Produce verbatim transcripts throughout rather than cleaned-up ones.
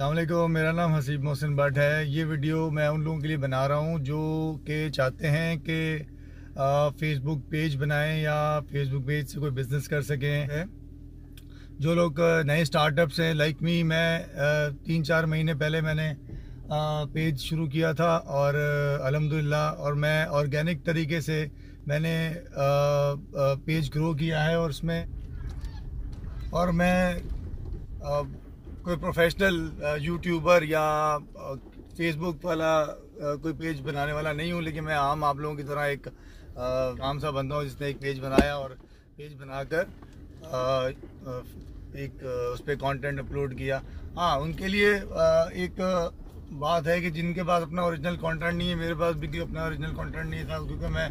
अस्सलाम वालेकुम, मेरा नाम हसीब मोहसिन भट्ट है। ये वीडियो मैं उन लोगों के लिए बना रहा हूँ जो कि चाहते हैं कि फ़ेसबुक पेज बनाएं या फेसबुक पेज से कोई बिज़नेस कर सकें। जो लोग नए स्टार्टअप्स हैं लाइक मी, मैं तीन चार महीने पहले मैंने पेज शुरू किया था और अल्हम्दुलिल्लाह और मैं ऑर्गेनिक तरीके से मैंने पेज ग्रो किया है और उसमें और मैं कोई प्रोफेशनल यूट्यूबर या फेसबुक वाला कोई पेज बनाने वाला नहीं हूँ, लेकिन मैं आम आप लोगों की तरह एक आम सा बंदा हूँ जिसने एक पेज बनाया और पेज बनाकर एक उस पर कंटेंट अपलोड किया। हाँ, उनके लिए एक बात है कि जिनके पास अपना ओरिजिनल कंटेंट नहीं है, मेरे पास भी अपना ओरिजिनल कंटेंट नहीं था क्योंकि मैं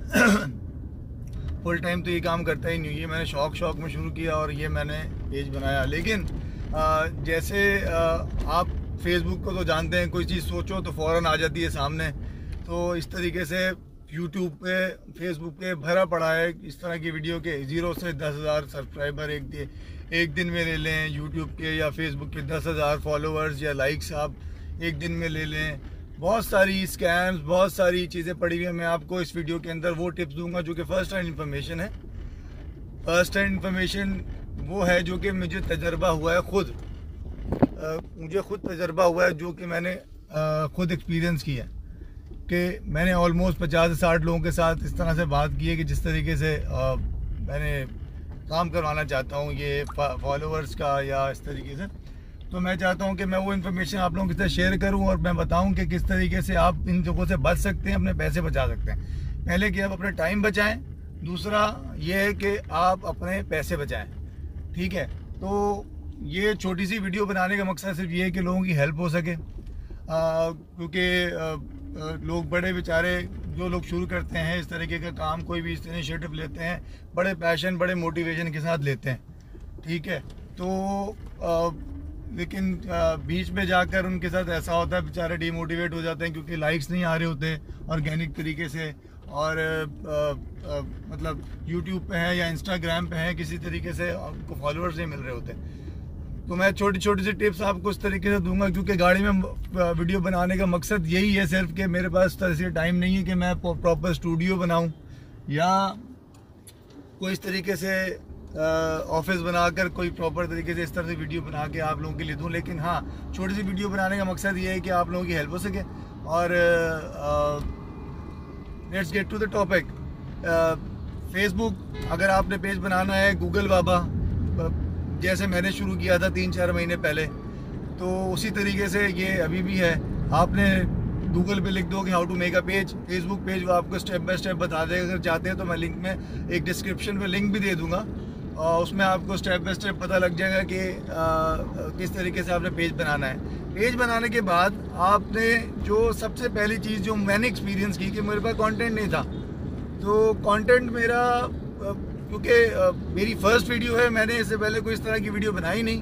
फुल टाइम तो ये काम करता ही नहीं। ये मैंने शौक शौक में शुरू किया और ये मैंने पेज बनाया। लेकिन जैसे आप फेसबुक को तो जानते हैं, कोई चीज़ सोचो तो फ़ौरन आ जाती है सामने। तो इस तरीके से यूट्यूब पे फेसबुक पे भरा पड़ा है इस तरह की वीडियो के ज़ीरो से दस हज़ार सब्सक्राइबर एक दिन एक दिन में ले लें, यूट्यूब के या फेसबुक के दस हज़ार फॉलोअर्स या लाइक्स आप एक दिन में ले लें। बहुत सारी स्कैम्स, बहुत सारी चीज़ें पड़ी हुई हैं। मैं आपको इस वीडियो के अंदर वो टिप्स दूंगा जो कि फ़र्स्ट हैंड इन्फॉर्मेशन है। फर्स्ट हैंड इन्फॉर्मेशन वो है जो कि मुझे तजर्बा हुआ है, खुद आ, मुझे खुद तजर्बा हुआ है, जो कि मैंने आ, खुद एक्सपीरियंस किया है कि मैंने ऑलमोस्ट पचास से साठ लोगों के साथ इस तरह से बात की है कि जिस तरीके से आ, मैंने काम करवाना चाहता हूँ ये फॉलोअर्स का या इस तरीके से। तो मैं चाहता हूँ कि मैं वो इन्फॉर्मेशन आप लोगों के साथ शेयर करूँ और मैं बताऊँ कि किस तरीके से आप इन जगहों से बच सकते हैं, अपने पैसे बचा सकते हैं। पहले कि आप अपने टाइम बचाएं, दूसरा ये है कि आप अपने पैसे बचाएं। ठीक है, तो ये छोटी सी वीडियो बनाने का मकसद सिर्फ ये है कि लोगों की हेल्प हो सके, क्योंकि लोग बड़े बेचारे जो लोग शुरू करते हैं इस तरीके का काम, कोई भी इस इनिशिएटिव लेते हैं, बड़े पैशन बड़े मोटिवेशन के साथ लेते हैं। ठीक है, तो आ, लेकिन बीच में जाकर उनके साथ ऐसा होता है, बेचारे डिमोटिवेट हो जाते हैं क्योंकि लाइक्स नहीं आ रहे होते ऑर्गेनिक तरीके से, और आ, आ, मतलब यूट्यूब पे है या इंस्टाग्राम पे है, किसी तरीके से आपको फॉलोअर्स नहीं मिल रहे होते। तो मैं छोटी छोटी सी टिप्स आपको इस तरीके से दूंगा क्योंकि गाड़ी में वीडियो बनाने का मकसद यही है सिर्फ कि मेरे पास इस तरह से टाइम नहीं है कि मैं प्रॉपर स्टूडियो बनाऊं या कोई इस तरीके से ऑफिस बनाकर कोई प्रॉपर तरीके से इस तरह से वीडियो बना के आप लोगों के लिए दूं। लेकिन हाँ, छोटी सी वीडियो बनाने का मकसद ये है कि आप लोगों की हेल्प हो सके। और let's get to the topic. Facebook अगर आपने पेज बनाना है, गूगल बाबा जैसे मैंने शुरू किया था तीन चार महीने पहले, तो उसी तरीके से ये अभी भी है। आपने गूगल पे लिख दो कि how to make a page, Facebook page, वो आपको स्टेप बाय स्टेप बता देगा। अगर चाहते हैं तो मैं लिंक में एक डिस्क्रिप्शन में लिंक भी दे दूंगा और उसमें आपको स्टेप बाय स्टेप पता लग जाएगा कि आ, किस तरीके से आपने पेज बनाना है। पेज बनाने के बाद आपने जो सबसे पहली चीज़ जो मैंने एक्सपीरियंस की कि मेरे पास कंटेंट नहीं था। तो कंटेंट मेरा, क्योंकि मेरी फर्स्ट वीडियो है, मैंने इससे पहले कोई इस तरह की वीडियो बनाई नहीं,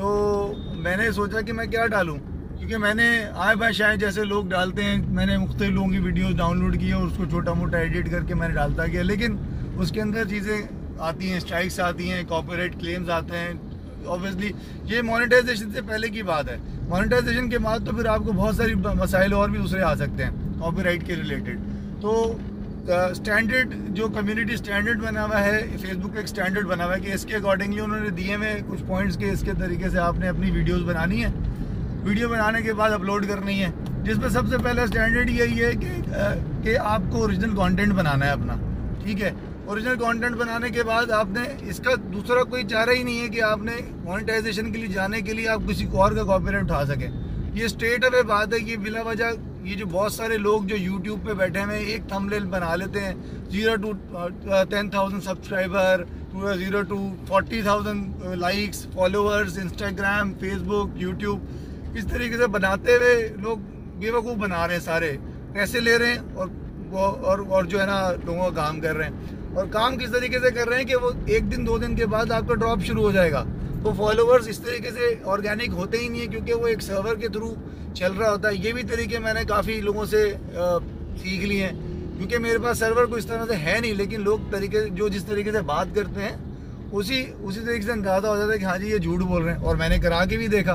तो मैंने सोचा कि मैं क्या डालूं, क्योंकि मैंने आए बाय शायद जैसे लोग डालते हैं, मैंने मुख्तलिफ लोगों की वीडियोस डाउनलोड की और उसको छोटा मोटा एडिट करके मैंने डालता गया। लेकिन उसके अंदर चीज़ें आती हैं, स्ट्राइक्स आती हैं, कॉपीराइट क्लेम्स आते हैं। ऑब्वियसली ये मोनेटाइजेशन से पहले की बात है। मोनेटाइजेशन के बाद तो फिर आपको बहुत सारी मसाइल और भी दूसरे आ सकते हैं कॉपीराइट के रिलेटेड। तो स्टैंडर्ड uh, जो कम्युनिटी स्टैंडर्ड बना हुआ है, फेसबुक का एक स्टैंडर्ड बना हुआ है कि इसके अकॉर्डिंगली उन्होंने दिए हुए कुछ पॉइंट्स के इसके तरीके से आपने अपनी वीडियोस बनानी है। वीडियो बनाने के बाद अपलोड करनी है, जिसमें सबसे पहला स्टैंडर्ड यही है कि uh, कि आपको ओरिजिनल कंटेंट बनाना है अपना। ठीक है, ओरिजिनल कंटेंट बनाने के बाद आपने, इसका दूसरा कोई चारा ही नहीं है कि आपने मोनेटाइजेशन के लिए जाने के लिए आप किसी को और का कॉपीराइट उठा सकें। ये स्ट्रेट अवे बात है कि बिला वजह ये जो बहुत सारे लोग जो यूट्यूब पे बैठे हैं एक थंबनेल बना लेते हैं, zero to ten thousand subscriber, zero to forty thousand likes, followers, Instagram, Facebook, YouTube, इस तरीके से बनाते हुए लोग बेवकूफ़ बना रहे हैं, सारे पैसे ले रहे हैं और और और जो है ना लोगों का काम कर रहे हैं। और काम किस तरीके से कर रहे हैं कि वो एक दिन दो दिन के बाद आपका ड्रॉप शुरू हो जाएगा। वो फॉलोअर्स इस तरीके से ऑर्गेनिक होते ही नहीं है क्योंकि वो एक सर्वर के थ्रू चल रहा होता है। ये भी तरीके मैंने काफ़ी लोगों से सीख लिए हैं क्योंकि मेरे पास सर्वर को इस तरह से है नहीं, लेकिन लोग तरीके जो जिस तरीके से बात करते हैं उसी उसी तरीके से अंदाजा हो जाता है कि हाँ जी ये झूठ बोल रहे हैं। और मैंने करा के भी देखा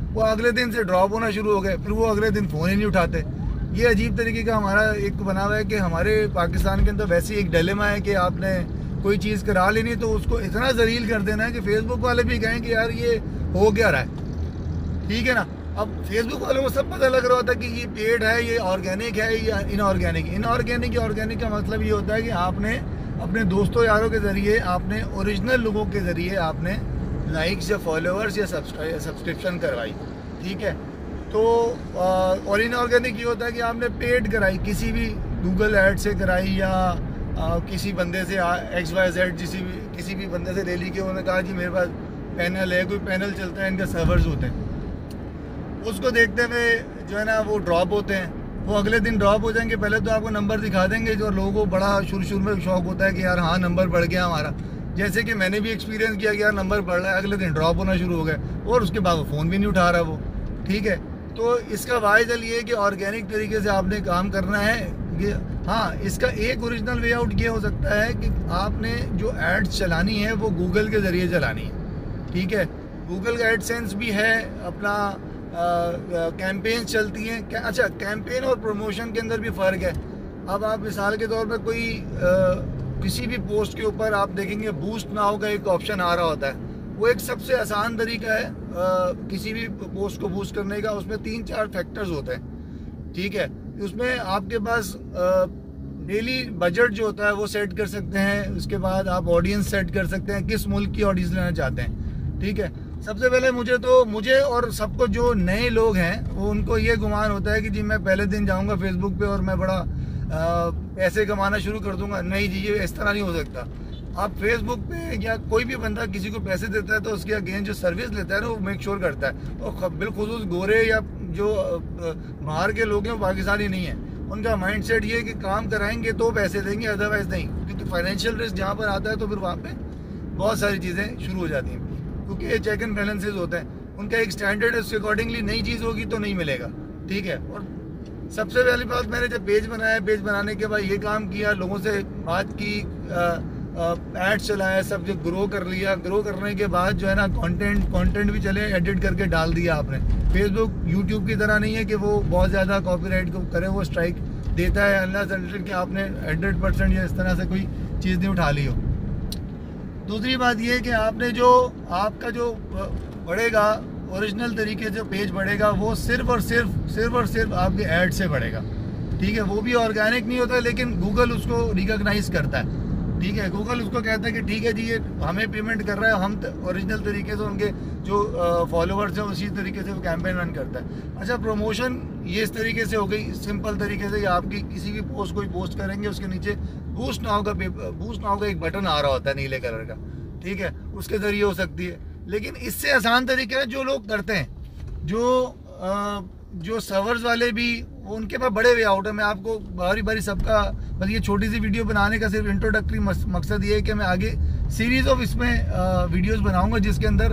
वो अगले दिन से ड्रॉप होना शुरू हो गए, फिर वो अगले दिन फ़ोन ही नहीं उठाते। ये अजीब तरीके का हमारा एक बना हुआ है कि हमारे पाकिस्तान के अंदर वैसे एक डिलेमा है कि आपने कोई चीज़ करा लेनी तो उसको इतना जलील कर देना है कि फेसबुक वाले भी कहें कि यार ये हो क्या रहा है, ठीक है ना। अब फेसबुक वालों को सब पता लग रहा होता है कि ये पेड है, ये ऑर्गेनिक है, या इनऑर्गेनिक। इनऑर्गेनिक या ऑर्गेनिक का मतलब ये होता है कि आपने अपने दोस्तों यारों के ज़रिए, आपने ओरिजिनल लोगों के ज़रिए आपने लाइक्स या फॉलोअर्स या सब्सक्रिप्शन करवाई, ठीक है। तो और इनऑर्गेनिक ये होता है कि आपने पेड कराई, किसी भी गूगल ऐड से कराई या आ, किसी बंदे से एक्स वाई जेड किसी भी किसी भी बंदे से ले ली कि उन्होंने कहा कि मेरे पास पैनल है, कोई पैनल चलता है, इनके सर्वर्स होते हैं, उसको देखते हुए जो है ना वो ड्रॉप होते हैं। वो अगले दिन ड्रॉप हो जाएंगे, पहले तो आपको नंबर दिखा देंगे, जो लोगों को बड़ा शुरू शुरू में शौक होता है कि यार हाँ नंबर बढ़ गया हमारा, जैसे कि मैंने भी एक्सपीरियंस किया कि यार नंबर बढ़ रहा है, अगले दिन ड्रॉप होना शुरू हो गया और उसके बाद वो फ़ोन भी नहीं उठा रहा वो, ठीक है। तो इसका वाइजल ये है कि ऑर्गेनिक तरीके से आपने काम करना है कि हाँ, इसका एक ओरिजिनल वे आउट ये हो सकता है कि आपने जो एड्स चलानी है वो गूगल के ज़रिए चलानी है, ठीक है। गूगल का एडसेंस भी है, अपना कैंपेन चलती हैं। अच्छा, कैंपेन और प्रमोशन के अंदर भी फ़र्क है। अब आप मिसाल के तौर पर कोई आ, किसी भी पोस्ट के ऊपर आप देखेंगे बूस्ट नाउ का एक ऑप्शन आ रहा होता है, वो एक सबसे आसान तरीका है आ, किसी भी पोस्ट को बूस्ट करने का। उसमें तीन चार फैक्टर्स होते हैं, ठीक है। उसमें आपके पास डेली बजट जो होता है वो सेट कर सकते हैं, उसके बाद आप ऑडियंस सेट कर सकते हैं, किस मुल्क की ऑडियंस लेना चाहते हैं, ठीक है। सबसे पहले मुझे तो मुझे और सबको जो नए लोग हैं वो उनको ये गुमान होता है कि जी मैं पहले दिन जाऊंगा फेसबुक पे और मैं बड़ा आ, पैसे कमाना शुरू कर दूंगा। नहीं जी, ये इस तरह नहीं हो सकता। आप फेसबुक पे या कोई भी बंदा किसी को पैसे देता है तो उसके अगेंस्ट जो सर्विस लेता है ना वो मेक श्योर करता है। और बिलखुसूस गोरे या जो बाहर के लोग हैं वो पाकिस्तानी नहीं है, उनका माइंड सेट ये है कि काम कराएंगे तो पैसे देंगे, अदरवाइज नहीं। क्योंकि फाइनेंशियल रिस्क जहाँ पर आता है तो फिर वहाँ पे बहुत सारी चीज़ें शुरू हो जाती हैं, क्योंकि ये चेक एंड बैलेंसेज होते हैं। उनका एक स्टैंडर्ड है, उसके अकॉर्डिंगली नई चीज़ होगी तो नहीं मिलेगा, ठीक है। और सबसे पहली बात, मैंने जब पेज बनाया, पेज बनाने के बाद ये काम किया, लोगों से बात की, एड्स चलाया, सब जो ग्रो कर लिया। ग्रो करने के बाद जो है ना कंटेंट कंटेंट भी चले, एडिट करके डाल दिया आपने। फेसबुक यूट्यूब की तरह नहीं है कि वो बहुत ज़्यादा कॉपीराइट को करे, वो स्ट्राइक देता है अल्लाह से कि आपने हंड्रेड परसेंट या इस तरह से कोई चीज़ नहीं उठा ली हो। दूसरी बात ये है कि आपने जो आपका जो बढ़ेगा ओरिजिनल तरीके से पेज बढ़ेगा, वो सिर्फ और सिर्फ सिर्फ और सिर्फ आपके ऐड से बढ़ेगा, ठीक है। वो भी ऑर्गेनिक नहीं होता, लेकिन गूगल उसको रिकॉग्नाइज करता है, ठीक है। गूगल उसको कहता है कि ठीक है जी ये हमें पेमेंट कर रहा है, हम ओरिजिनल तरीके से उनके जो फॉलोअर्स हैं उसी तरीके से वो कैंपेन रन करता है। अच्छा, प्रमोशन ये इस तरीके से हो गई, सिंपल तरीके से, आपकी किसी भी पोस्ट कोई पोस्ट करेंगे उसके नीचे बूस्ट नाउ का बूस्ट नाउ का एक बटन आ रहा होता है नीले कलर का, ठीक है, उसके ज़रिए हो सकती है। लेकिन इससे आसान तरीका है जो लोग करते हैं, जो आ, जो सर्वर्स वाले भी, उनके पास बड़े वे आउट है। मैं आपको बारी बारी सबका बस ये छोटी सी वीडियो बनाने का सिर्फ इंट्रोडक्टरी मकसद ये है कि मैं आगे सीरीज़ ऑफ इसमें वीडियोस बनाऊंगा जिसके अंदर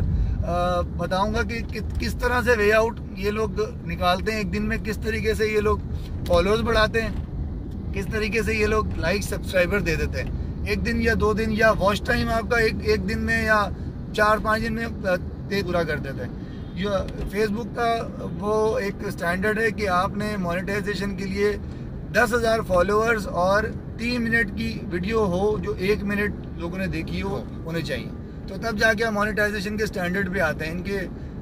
बताऊंगा कि, कि किस तरह से वे आउट ये लोग निकालते हैं एक दिन में, किस तरीके से ये लोग फॉलोअर्स बढ़ाते हैं, किस तरीके से ये लोग लाइक सब्सक्राइबर दे देते हैं एक दिन या दो दिन, या वॉच टाइम आपका एक एक दिन में या चार पाँच दिन में तेज पूरा कर देते हैं। ये फेसबुक का वो एक स्टैंडर्ड है कि आपने मोनेटाइजेशन के लिए दस हज़ार फॉलोअर्स और तीन मिनट की वीडियो हो जो एक मिनट लोगों ने देखी हो होने चाहिए, तो तब जाके आप मोनेटाइजेशन के स्टैंडर्ड पे आते हैं इनके।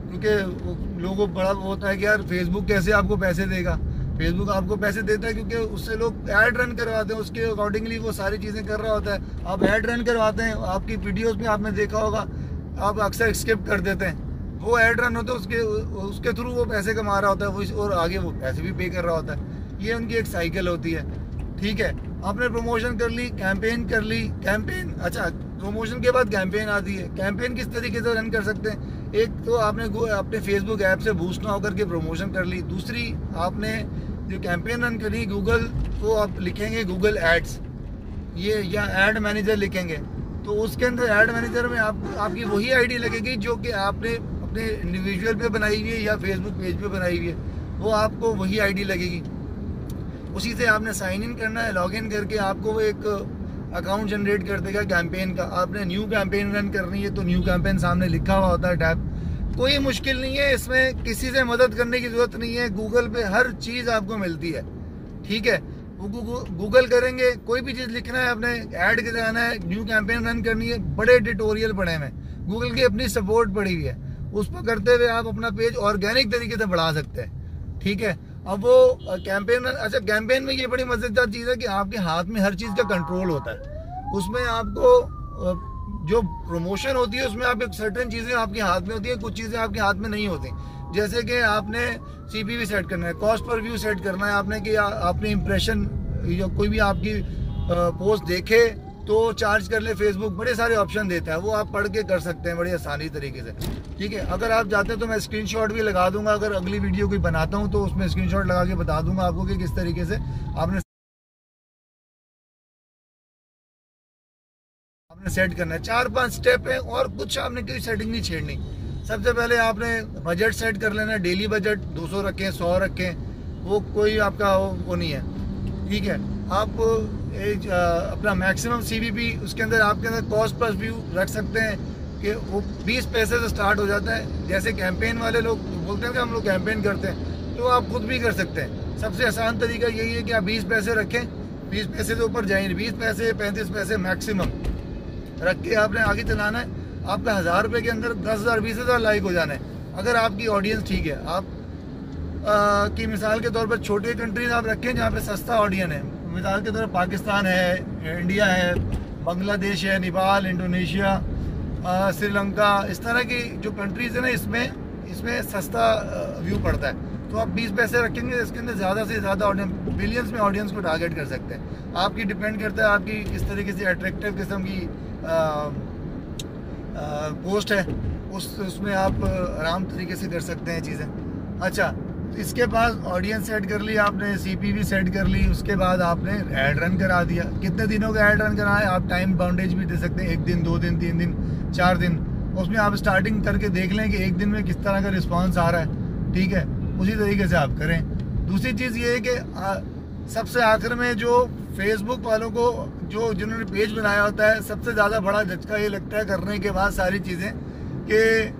क्योंकि लोगों को बड़ा होता है कि यार फेसबुक कैसे आपको पैसे देगा। फेसबुक आपको पैसे देता है क्योंकि उससे लोग ऐड रन करवाते हैं, उसके अकॉर्डिंगली वो सारी चीज़ें कर रहा होता है। आप ऐड रन करवाते हैं, आपकी वीडियोज़ में आपने देखा होगा, आप अक्सर स्किप कर देते हैं, वो ऐड रन होता है, उसके उसके थ्रू वो पैसे कमा रहा होता है वो, और आगे वो पैसे भी पे कर रहा होता है। ये उनकी एक साइकिल होती है, ठीक है। आपने प्रमोशन कर ली, कैंपेन कर ली, कैंपेन अच्छा प्रमोशन के बाद कैंपेन आती है। कैंपेन किस तरीके से रन कर सकते हैं? एक तो आपने अपने फेसबुक ऐप से बूस्ट ना होकर के प्रमोशन कर ली। दूसरी, आपने जो कैंपेन रन करी गूगल, तो आप लिखेंगे गूगल एड्स, ये या एड मैनेजर लिखेंगे, तो उसके अंदर ऐड मैनेजर में आप आपकी वही आईडी लगेगी जो कि आपने अपने इंडिविजुअल पे बनाई हुई है या फेसबुक पेज पे बनाई हुई है, वो आपको वही आईडी लगेगी। उसी से आपने साइन इन करना है, लॉग इन करके आपको वो एक अकाउंट जनरेट कर देगा कैंपेन का। आपने न्यू कैंपेन रन करनी है तो न्यू कैंपेन सामने लिखा हुआ होता है टैब, कोई मुश्किल नहीं है इसमें, किसी से मदद करने की जरूरत नहीं है। गूगल पे हर चीज़ आपको मिलती है, ठीक है। गूगल करेंगे, कोई भी चीज़ लिखना है, अपने ऐड के जाना है, न्यू कैंपेन रन करनी है, बड़े ट्यूटोरियल पड़े हुए हैं, गूगल की अपनी सपोर्ट पड़ी हुई है, उस पर करते हुए आप अपना पेज ऑर्गेनिक तरीके से बढ़ा सकते हैं, ठीक है। अब वो कैंपेन, अच्छा कैंपेन में ये बड़ी मजेदार चीज़ है कि आपके हाथ में हर चीज़ का कंट्रोल होता है। उसमें आपको जो प्रमोशन होती है उसमें आप एक सर्टेन चीज़ें आपके हाथ में होती है, कुछ चीज़ें आपके हाथ में नहीं होती। जैसे कि आपने सीपीवी सेट करना है, कॉस्ट पर व्यू सेट करना है आपने, कि आपने इंप्रेशन या कोई भी आपकी पोस्ट देखे तो चार्ज कर ले फेसबुक, बड़े सारे ऑप्शन देता है, वो आप पढ़ के कर सकते हैं बड़ी आसानी तरीके से, ठीक है। अगर आप चाहते हैं तो मैं स्क्रीनशॉट भी लगा दूंगा, अगर अगली वीडियो कोई बनाता हूं तो उसमें स्क्रीनशॉट लगा के बता दूंगा आपको कि किस तरीके से आपने आपने सेट करना है। चार पांच स्टेप है और कुछ आपने कोई सेटिंग नहीं छेड़नी। सबसे पहले आपने बजट सेट कर लेना है, डेली बजट दो सौ रखें, सौ रखें, वो कोई आपका वो, वो नहीं है, ठीक है। आप एक, आ, अपना मैक्सिमम सीवीपी, उसके अंदर आपके अंदर कॉस्ट प्लस व्यू रख सकते हैं कि वो बीस पैसे से स्टार्ट हो जाता है। जैसे कैंपेन वाले लोग बोलते हैं कि हम लोग कैंपेन करते हैं, तो आप खुद भी कर सकते हैं। सबसे आसान तरीका यही है कि आप बीस पैसे रखें, बीस पैसे से ऊपर जाएंगे, बीस पैसे पैंतीस पैसे मैक्सिमम रख के आपने आगे चलाना है। आपका हज़ार रुपये के अंदर दस हज़ार बीस हज़ार लाइक हो जाना है अगर आपकी ऑडियंस ठीक है। आप आ, की मिसाल के तौर पर छोटे कंट्रीज आप रखें जहाँ पे सस्ता ऑडियंस है, मिसाल के तौर पर पाकिस्तान है, इंडिया है, बांग्लादेश है, नेपाल, इंडोनेशिया, श्रीलंका, इस तरह की जो कंट्रीज़ है ना, इसमें इसमें सस्ता व्यू पड़ता है। तो आप बीस पैसे रखेंगे, इसके अंदर ज़्यादा से ज़्यादा ऑडियंस, बिलियंस में ऑडियंस को टारगेट कर सकते हैं। आपकी डिपेंड करता है आपकी किस तरीके से अट्रैक्टिव किस्म की आ, आ, पोस्ट है, उस उसमें आप आराम तरीके से कर सकते हैं चीज़ें। अच्छा, इसके बाद ऑडियंस सेट कर ली आपने, सीपीवी सेट कर ली, उसके बाद आपने ऐड रन करा दिया। कितने दिनों का ऐड रन कराएं, आप टाइम बाउंडेज भी दे सकते हैं, एक दिन, दो दिन, तीन दिन, चार दिन। उसमें आप स्टार्टिंग करके देख लें कि एक दिन में किस तरह का रिस्पांस आ रहा है, ठीक है, उसी तरीके से आप करें। दूसरी चीज़ ये है कि सबसे आखिर में जो फेसबुक वालों को जो जिन्होंने पेज बनाया होता है, सबसे ज़्यादा बड़ा झटका ये लगता है करने के बाद सारी चीज़ें कि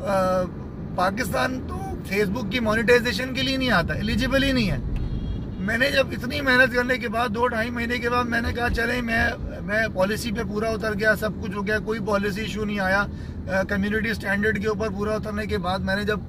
पाकिस्तान तो फेसबुक की मोनेटाइजेशन के लिए नहीं आता, एलिजिबल ही नहीं है। मैंने जब इतनी मेहनत करने के बाद दो ढाई महीने के बाद मैंने कहा चले मैं मैं पॉलिसी पे पूरा उतर गया, सब कुछ हो गया, कोई पॉलिसी इशू नहीं आया, कम्युनिटी स्टैंडर्ड के ऊपर पूरा उतरने के बाद मैंने जब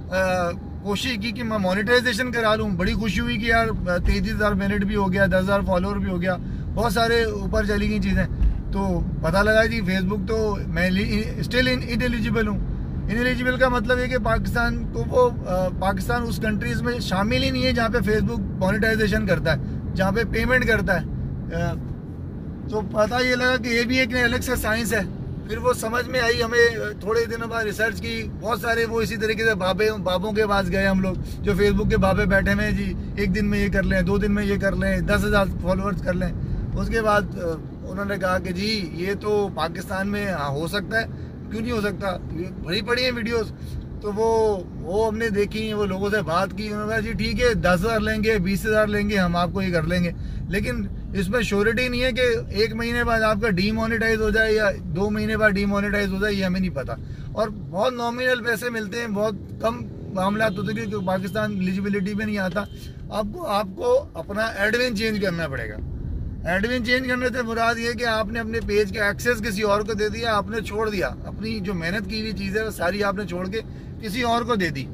कोशिश की कि मैं मोनेटाइजेशन करा लूँ, बड़ी खुशी हुई कि यार तैंतीस हज़ार मिनट भी हो गया, दस हज़ार फॉलोअर भी हो गया, बहुत सारे ऊपर चली गई चीज़ें। तो पता लगा जी फेसबुक तो मैं स्टिल इनएलिजिबल हूँ। इनएलिजिबल का मतलब है कि पाकिस्तान को वो आ, पाकिस्तान उस कंट्रीज में शामिल ही नहीं है जहाँ पे फेसबुक मोनेटाइजेशन करता है, जहाँ पे पेमेंट करता है। आ, तो पता ये लगा कि ये भी एक अलग से साइंस है। फिर वो समझ में आई हमें, थोड़े दिनों बाद रिसर्च की, बहुत सारे वो इसी तरीके से बाबे बाबों के पास गए हम लोग, जो फेसबुक के बाबे बैठे हुए हैं जी, एक दिन में ये कर लें, दो दिन में ये कर लें, दस हज़ार फॉलोअर्स कर लें। उसके बाद उन्होंने कहा कि जी ये तो पाकिस्तान में हाँ हो सकता है, क्यों नहीं हो सकता, ये भरी पड़ी है वीडियोस। तो वो वो हमने देखी, वो लोगों से बात की, उन्होंने कहा जी ठीक है दस हज़ार लेंगे, बीस हज़ार लेंगे, हम आपको ये कर लेंगे, लेकिन इसमें श्योरिटी नहीं है कि एक महीने बाद आपका डीमोनेटाइज हो जाए या दो महीने बाद डीमोनेटाइज हो जाए, ये हमें नहीं पता। और बहुत नॉमिनल पैसे मिलते हैं, बहुत कम मामला होते हैं क्योंकि पाकिस्तान एलिजिबिलिटी में नहीं आता। आपको आपको अपना एडमिन चेंज करना पड़ेगा। एडमिन चेंज करने से मुराद ये कि आपने अपने पेज का एक्सेस किसी और को दे दिया, आपने छोड़ दिया, अपनी जो मेहनत की हुई चीज़ है वो सारी आपने छोड़ के किसी और को दे दी।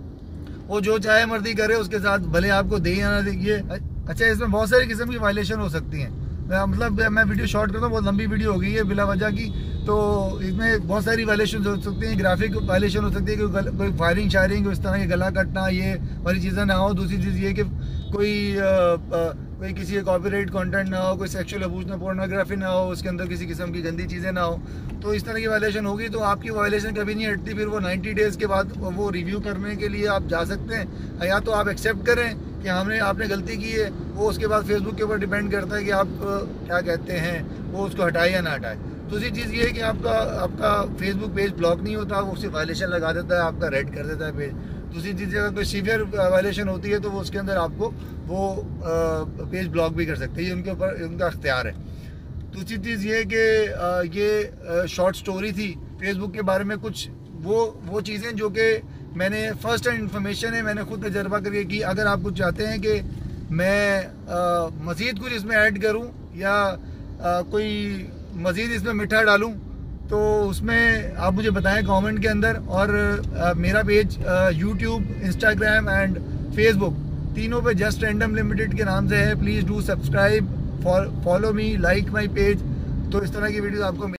वो जो चाहे मर्जी करे उसके साथ, भले आपको दे या ना दे। ये अच्छा, इसमें बहुत सारी किस्म की वायलेशन हो सकती हैं। मतलब मैं वीडियो शॉर्ट करता हूँ, बहुत लंबी वीडियो हो गई है बिला वजह की, तो इसमें बहुत सारी वायलेशन हो सकती हैं। ग्राफिक वायलेशन हो सकती है कि कोई फायरिंग शायरिंग, इस तरह के गला कटना, ये वाली चीज़ें ना हो। दूसरी चीज़ ये कि कोई आ, आ, कोई किसी कॉपीराइट कंटेंट ना हो, कोई सेक्सुअल अब्यूज ना, पोर्नोग्राफी ना हो, उसके अंदर किसी किस्म की गंदी चीज़ें ना हो। तो इस तरह की वायलेशन होगी तो आपकी वायलेशन कभी नहीं हटती। फिर वो नाइन्टी डेज़ के बाद वो रिव्यू करने के लिए आप जा सकते हैं, या तो आप एक्सेप्ट करें कि हमने आपने गलती की है, वो उसके बाद फेसबुक के ऊपर डिपेंड करता है कि आप क्या कहते हैं, वो उसको हटाए या ना हटाए। दूसरी चीज़ ये है कि आपका आपका फेसबुक पेज ब्लॉक नहीं होता, वो सिर्फ वायलेशन लगा देता है, आपका रेड कर देता है पेज। दूसरी चीज़ अगर कोई सीवियर वायलेशन होती है तो वो उसके अंदर आपको वो आ, पेज ब्लॉक भी कर सकते हैं, ये उनके ऊपर उनका अख्तियार है। दूसरी चीज़ ये कि ये शॉर्ट स्टोरी थी, फेसबुक के बारे में कुछ वो वो चीज़ें जो कि मैंने फर्स्ट हैंड इन्फॉर्मेशन है, मैंने खुद तजर्बा करके की। अगर आप कुछ चाहते हैं कि मैं मज़ीद कुछ इसमें ऐड करूं या आ, कोई मज़ीद इसमें मिठा डालूं तो उसमें आप मुझे बताएं कमेंट के अंदर। और आ, मेरा page YouTube, Instagram and Facebook तीनों पे जस्ट रैंडम लिमिटेड के नाम से है। Please do subscribe, follow me, like my page. तो इस तरह की वीडियो आपको